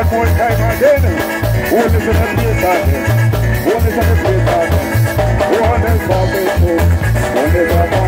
One more time again. One is in the place again. One is in the place again. One is for me. One is for me.